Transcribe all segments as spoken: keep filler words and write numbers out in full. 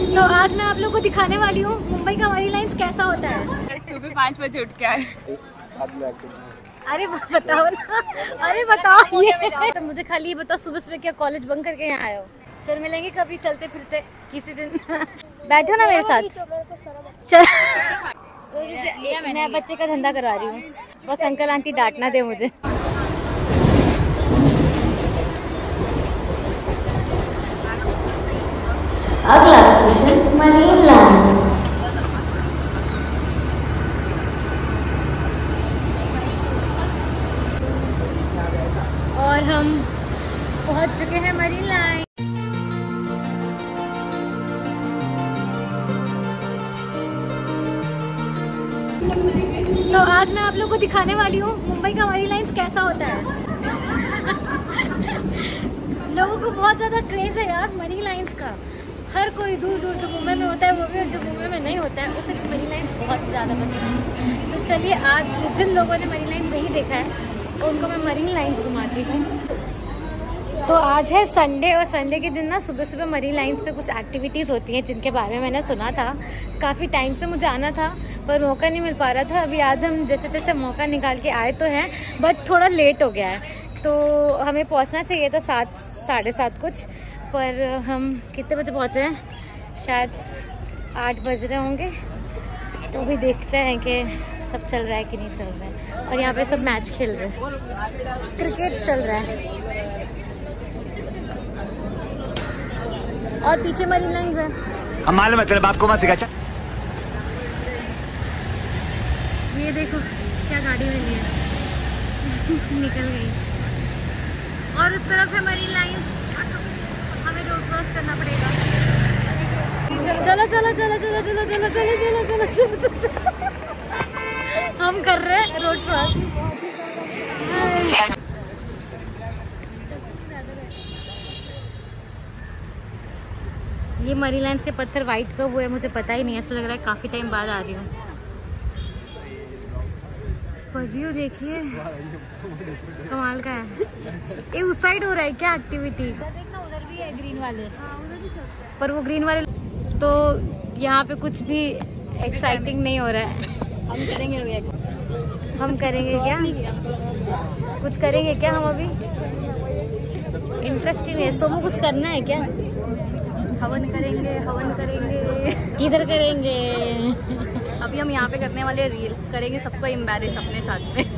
तो आज मैं आप लोग को दिखाने वाली हूँ मुंबई का मरीन लाइन्स कैसा होता है। सुबह पाँच बजे उठ के आए। अरे बताओ ना, अरे बताओ ये तो मुझे खाली ये बताओ, सुबह सुबह क्या कॉलेज बंक करके यहाँ आए हो? फिर मिलेंगे कभी चलते फिरते किसी दिन। बैठो ना मेरे साथ। मैं बच्चे का धंधा करवा रही हूँ, बस अंकल आंटी डांटना दे मुझे। अगला स्टेशन मरीन लाइन्स। और हम पहुंच चुके हैं मरीन लाइन। तो आज मैं आप लोग को दिखाने वाली हूँ मुंबई का मरीन लाइन्स कैसा होता है। लोगों को बहुत ज़्यादा क्रेज़ है यार मरीन लाइन्स का। हर कोई दूर दूर जो मुंबई में होता है वो भी, और जो मुंबई में नहीं होता है उसे भी मरीन लाइन्स बहुत ज़्यादा पसंद है। तो चलिए आज जिन लोगों ने मरीन लाइन्स नहीं देखा है तो उनको मैं मरीन लाइन्स घुमाती हूँ। तो आज है संडे, और संडे के दिन ना सुबह सुबह मरीन लाइन्स पे कुछ एक्टिविटीज़ होती हैं जिनके बारे में मैंने सुना था। काफ़ी टाइम से मुझे आना था पर मौका नहीं मिल पा रहा था। अभी आज हम जैसे तैसे मौका निकाल के आए तो हैं, बट थोड़ा लेट हो गया है। तो हमें पहुंचना चाहिए था सात साढ़े सात कुछ, पर हम कितने बजे पहुंचे हैं? शायद आठ बज रहे होंगे। तो अभी देखते हैं कि सब चल रहा है कि नहीं चल रहा है। और यहाँ पे सब मैच खेल रहे हैं, क्रिकेट चल रहा है। और पीछे मरीन लाइन्स है। हम मालूम मतलब आपको मत सिखा। ये देखो क्या गाड़ी में है। निकल गई। और उस तरफ है मरीन लाइन्स, हमें रोड क्रॉस करना पड़ेगा। चलो चलो चलो चलो चलो चलो चलो चलो चलो चलो चलो हम कर रहे हैं रोड क्रॉस। ये मरीन लाइन्स के पत्थर वाइट कब हुए मुझे पता ही नहीं, ऐसा लग रहा है काफी टाइम बाद आ रही हूँ। पर व्यू देखिए कमाल का है। ये उस साइड हो रहा है क्या एक्टिविटी? देखना उधर भी है ग्रीन वाले। हाँ, उधर भी पर वो ग्रीन वाले तो यहाँ पे कुछ भी एक्साइटिंग नहीं हो रहा है। हम करेंगे अभी। हम करेंगे क्या? कुछ करेंगे क्या हम अभी? इंटरेस्टिंग है। सोमो कुछ करना है क्या? हवन करेंगे, हवन करेंगे। किधर करेंगे? अभी हम यहाँ पे करने वाले रील करेंगे, सबको एम्बैरेस अपने साथ में।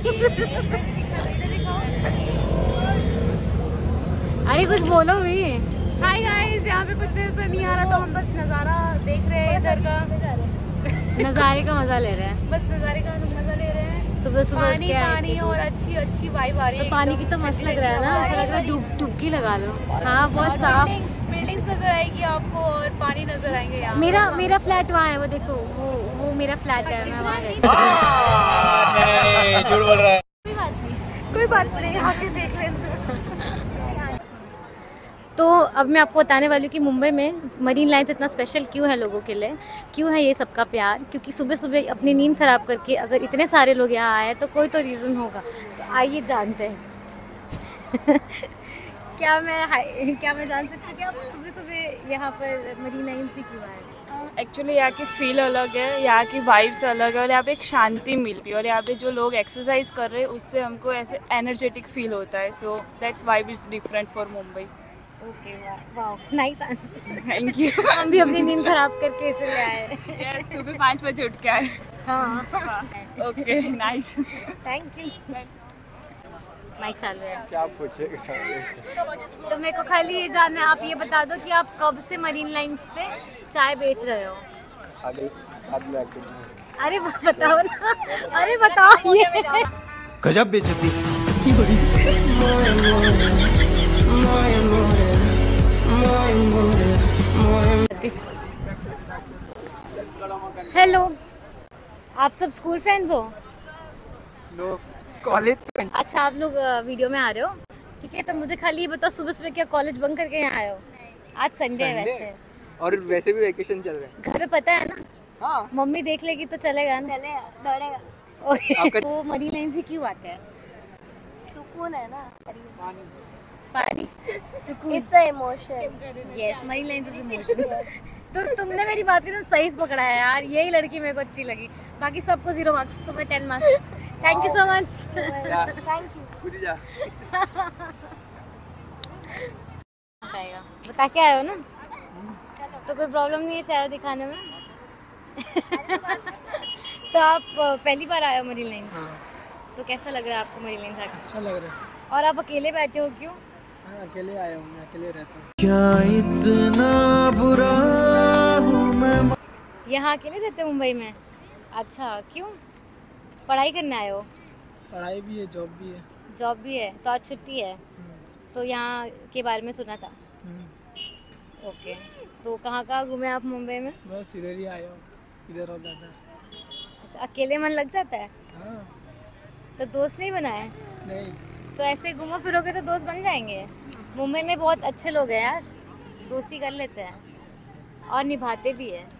अरे कुछ बोलो भी। हाय गाइस, यहाँ पे कुछ नजर नहीं आ रहा तो हम बस नज़ारा देख रहे हैं इधर का। नज़ारे का मजा ले रहे हैं। बस नज़ारे का मजा ले रहे हैं। सुबह सुबह पानी पानी और अच्छी अच्छी वाइब आ रही है। तो पानी की तो मस्त लग रहा है ना, ऐसा लग रहा है डुब डुबकी लगा लो। हाँ बहुत साफ। बिल्डिंग्स नजर आएगी आपको और पानी नजर आएंगे यहाँ। मेरा मेरा फ्लैट वहाँ है, वो देखो वो वो मेरा फ्लैट है, मैं वहाँ रहती हूँ। झूठ बोल रहा है। कोई बात नहीं, कोई बात नहीं, आके देख लेना। तो अब मैं आपको बताने वाली हूँ कि मुंबई में मरीन लाइन्स इतना स्पेशल क्यों है लोगों के लिए, क्यों है ये सबका प्यार। क्योंकि सुबह सुबह अपनी नींद खराब करके अगर इतने सारे लोग यहाँ आए तो कोई तो रीज़न होगा। तो आइए जानते हैं। क्या मैं क्या मैं जान सकती हूँ कि आप सुबह सुबह यहाँ पर मरीन लाइन्स ही क्यों आए? एक्चुअली यहाँ की फील अलग है, यहाँ की वाइब्स अलग है और यहाँ पे एक शांति मिलती है। और यहाँ पे जो लोग एक्सरसाइज कर रहे हैं उससे हमको ऐसे एनर्जेटिक फील होता है। So that's vibe is different for Mumbai. Okay, wow, nice answer. Thank you. हम भी अपनी नींद खराब करके इसलिए आए। यस, सुबह पाँच बजे उठ के आए। हाँ, okay, nice, thank you. Mic चालू है। क्या पूछेगा? तो मेरे को खाली ये जानना है, आप ये बता दो कि आप कब से मरीन लाइन्स पे चाय बेच रहे हो? अगले अगले अरे बताओ ना, अरे बताओ ये। गजब बेइज्जती। हेलो, आप सब स्कूल फ्रेंड्स हो? लोग कॉलेज फ्रेंड्स। अच्छा, आप लोग वीडियो में आ रहे हो, ठीक है। तो मुझे खाली ये बताओ, सुबह सुबह क्या कॉलेज बंक करके यहाँ आए हो? आज संडे है वैसे, और वैसे भी वैकेशन चल रहे हैं। घर पे पता है ना? हाँ, मम्मी देख लेगी तो चलेगा ना? चलेगा, दौड़ेगा। वो मरीन लाइन से क्यों आते हैं? सुकून है ना, पानी, सुकून। It's a emotion. Yes, Marine Line is emotion. तो तुमने मेरी बात एकदम सही से पकड़ा है यार, यही लड़की मेरे को अच्छी लगी, बाकी सबको जीरो मार्क्स, तुम्हें ten marks. Thank you so much. Thank you. खुद ही जा। बता के आए हो ना, तो कोई प्रॉब्लम नहीं है चेहरा दिखाने में। तो आप पहली बार आए हो मरीन लाइन्स? हाँ, तो कैसा लग रहा है आपको मरीन लाइन्स आके? अच्छा लग रहा है। और आप अकेले बैठे हो क्यों? हाँ, अकेले आया हूँ, मैं अकेले रहता हूँ। क्या इतना बुरा हूँ मैं। यहाँ अकेले रहते हो मुंबई में? अच्छा, क्यों? पढ़ाई करने आए हो? पढ़ाई भी है, जॉब भी है। जॉब भी है, तो आज छुट्टी है, तो यहाँ के बारे में सुना था। हम्म, ओके, तो कहाँ कहाँ घूमे आप मुंबई में? बस इधर ही आया हूँ, इधर और ज़्यादा। अच्छा, अकेले मन लग जाता है? हाँ, तो दोस्त नहीं बनाए? नहीं, तो ऐसे घूमो फिरोगे तो दोस्त बन जाएंगे। मुंबई में बहुत अच्छे लोग हैं यार, दोस्ती कर लेते हैं और निभाते भी हैं।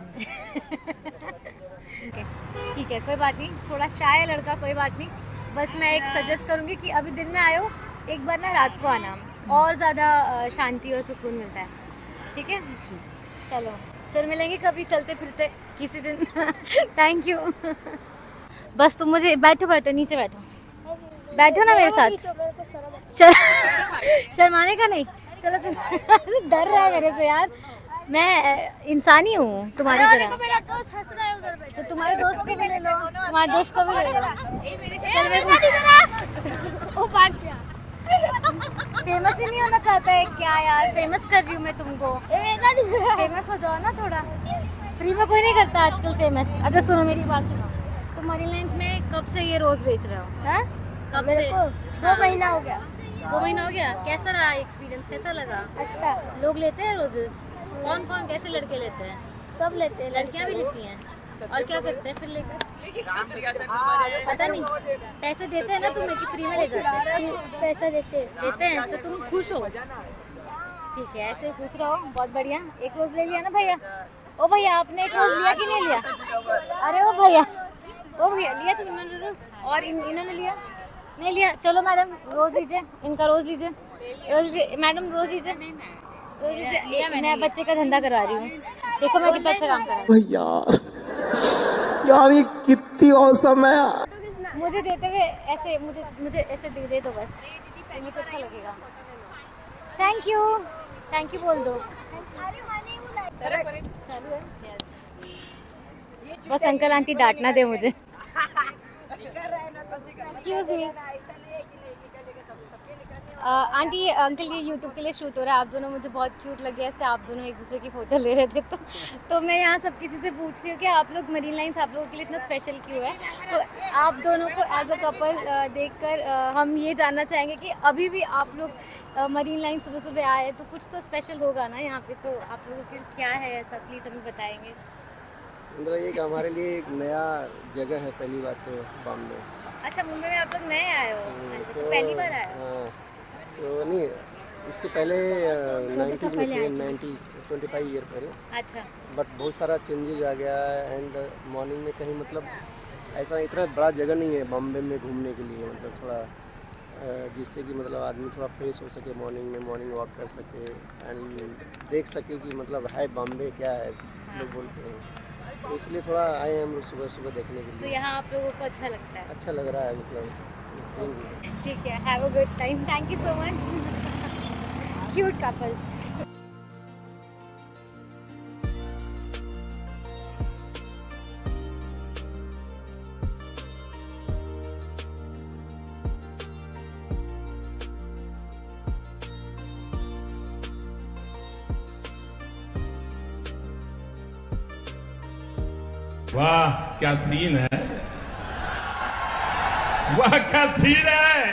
Okay, ठीक है, कोई बात नहीं, थोड़ा शाय है लड़का, कोई बात नहीं। बस मैं एक सजेस्ट करूँगी कि अभी दिन में आए हो, एक बार ना रात को आना, और ज़्यादा शांति और सुकून मिलता है। ठीक है, चलो फिर मिलेंगे कभी चलते फिरते किसी दिन। Thank you. बस तुम मुझे बैठो बैठो नीचे बैठो बैठो ना मेरे साथ। शर... शर्माने का नहीं, चलो डर रहा है मेरे से यार, मैं इंसान ही हूँ तुम्हारी तरह। मेरा दोस्त हंस रहा है उधर बैठे। तो तुम्हारे दोस्त को भी ले लो, तुम्हारे दोस्त को भी ले लो। वो भाग गया। फेमस ही नहीं होना चाहता है क्या यार? फेमस कर रही हूँ मैं तुमको, फेमस हो जाओ ना थोड़ा। फ्री में कोई नहीं करता आजकल फेमस। अच्छा सुनो मेरी बात सुनो, तुम मरीन लाइन्स में कब से ये रोज बेच रहे हो? हैं? कब से? दो महीना हो गया। दो महीना हो गया। कैसा रहा एक्सपीरियंस, कैसा लगा? अच्छा, लोग लेते हैं रोजेस? कौन कौन कैसे लड़के लेते हैं? सब लेते हैं। लड़कियां भी लेती हैं? और क्या करते हैं फिर लेकर? पता नहीं, पैसे देते हैं ना तुम्हें कि फ्री में ले जाते हैं? पैसा देते हैं। देते हैं, तो तुम खुश हो? ठीक है, ऐसे खुश रहो, बहुत बढ़िया। एक रोज ले लिया ना भैया? ओ भैया, आपने एक रोज लिया कि नहीं लिया? अरे ओ भैया, ओ भैया लिया तुम इन्होंने रोज, और इन, इन्होंने लिया नहीं लिया? चलो मैडम रोज लीजिए, इनका रोज लीजिए, रोज लीजिए मैडम, रोज लीजिए, रोज लीजिए। मैं बच्चे का धंधा करवा रही हूँ, देखो मैं कितना अच्छा काम कर रहा हूँ। यार यार ये कितनी औसम है। मुझे देते हुए ऐसे, मुझे मुझे ऐसे दे दे दो बस, मुझे तो अच्छा लगेगा। थैंक यू, थैंक यू बोल दो। चालू है बस, अंकल आंटी डांटना दे मुझे। एक्सक्यूज मी आंटी, अंकल ये यूट्यूब के लिए शूट हो रहा है, आप दोनों मुझे बहुत क्यूट लगे, ऐसे आप दोनों एक दूसरे की फोटो ले रहे थे, तो तो मैं यहाँ सब किसी से पूछ रही हूँ कि आप लोग मरीन लाइन्स आप लोगों के लिए इतना स्पेशल क्यों है? तो आप दोनों को एज अ कपल देखकर हम ये जानना चाहेंगे कि अभी भी आप लोग मरीन लाइन सुबह सुबह आए तो कुछ तो स्पेशल होगा ना यहाँ पे, तो आप लोगों के लिए क्या है ऐसा, प्लीज़ हमें बताएंगे। मतलब ये हमारे लिए एक नया जगह है, पहली बात तो बॉम्बे। अच्छा, मुंबई में आप लोग नए आए हो? अच्छा, तो पहली बार आए हो? हाँ, तो नहीं, इसके पहले नाइन्टीज़ में थे, नाइन्टीज़ ट्वेंटी फाइव ईयर पहले। अच्छा, बट बहुत सारा चेंजेज आ गया है। एंड मॉर्निंग में कहीं मतलब ऐसा इतना बड़ा जगह नहीं है बॉम्बे में घूमने के लिए, मतलब थोड़ा जिससे कि मतलब आदमी थोड़ा फ्रेश हो सके, मॉर्निंग में मॉर्निंग वॉक कर सके एंड देख सके कि मतलब है बॉम्बे क्या है, लोग बोलते हैं। तो इसलिए थोड़ा आए हैं हम लोग सुबह सुबह देखने के लिए। तो यहाँ आप लोगों को अच्छा लगता है? अच्छा लग रहा है, मतलब ठीक है, have a good time, thank you so much. Cute couples. वाह क्या सीन है, वाह क्या सीन है।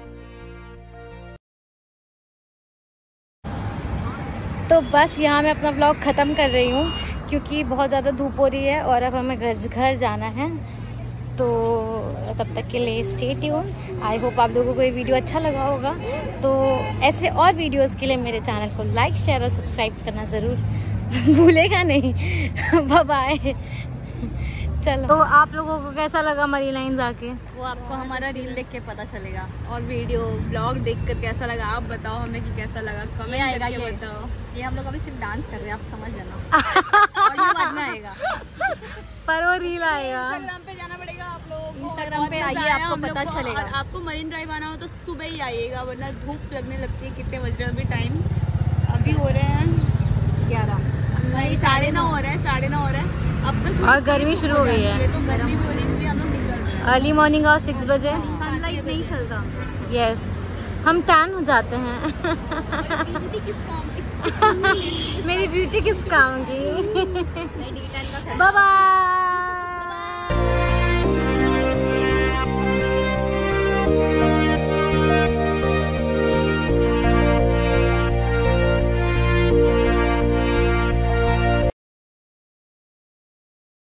तो बस यहाँ मैं अपना व्लॉग ख़त्म कर रही हूँ क्योंकि बहुत ज़्यादा धूप हो रही है और अब हमें घर घर जाना है। तो तब तक के लिए स्टे ट्यून। आई होप आप लोगों को ये वीडियो अच्छा लगा होगा। तो ऐसे और वीडियोस के लिए मेरे चैनल को लाइक शेयर और सब्सक्राइब करना ज़रूर भूलेगा नहीं। Bye bye. चलो, तो आप लोगों को कैसा लगा मरीन लाइंस आके? वो आपको हमारा रील देख के पता चलेगा, और वीडियो ब्लॉग देखकर कैसा लगा आप बताओ हमें कि कैसा लगा, कमेंट आएगा ये बताओ। ये हम लोग अभी सिर्फ डांस कर रहे हैं, आप समझ जाना। और ये बाद में आएगा, पर वो रील आएगा। इंस्टाग्राम पे जाना पड़ेगा आप लोगों को, इंस्टाग्राम पे आइए, आपको पता चलेगा। और आपको मरीन ड्राइव आना हो तो सुबह ही आइएगा, वरना धूप लगने लगती है। कितने बज रहे हैं अभी? टाइम अभी हो रहे हैं ग्यारह, नहीं साढ़े नौ हो रहा है, साढ़े नौ हो रहा है अब तक। और गर्मी शुरू हो गई है, ये तो गर्मी भी हो रही है, इसलिए हम लोग निकल रहे हैं। अर्ली मॉर्निंग और सिक्स बजे सनलाइट नहीं चलता। यस, हम टैन हो जाते हैं। ब्यूटी किस काम की? मेरी ब्यूटी किस काम की? नहीं, बाय बाय।